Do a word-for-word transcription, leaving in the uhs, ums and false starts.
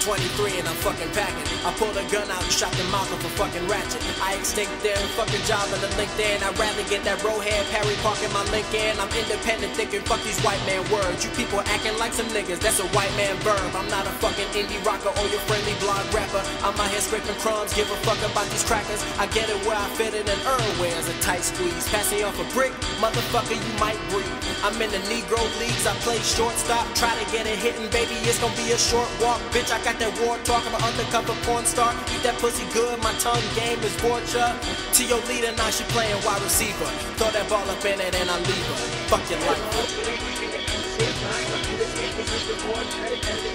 twenty-three and I'm fucking packing. I pulled a gun out and shot the mouth of a fucking ratchet. I extinct their fucking job in the LinkedIn. I'd rather get that Rohan Perry Park in my Lincoln. I'm independent thinking fuck these white man words. You people acting like some niggas, that's a white man verb. I'm not a fucking indie rocker or your friendly blog rapper. I'm out here scraping crumbs, give a fuck about these crackers. I get it where I fit it and Earl wears a tight squeeze. Passing off a brick, motherfucker you might breathe. I'm in the Negro leagues, I play shortstop. Try to get it hitting, baby, it's gonna be a short walk. Bitch, I got that war talk, I'm an undercover porn star. Eat that pussy good, my tongue game is torture. To your leader, now she playing wide receiver. Throw that ball up in it and I leave her. Fuck your life.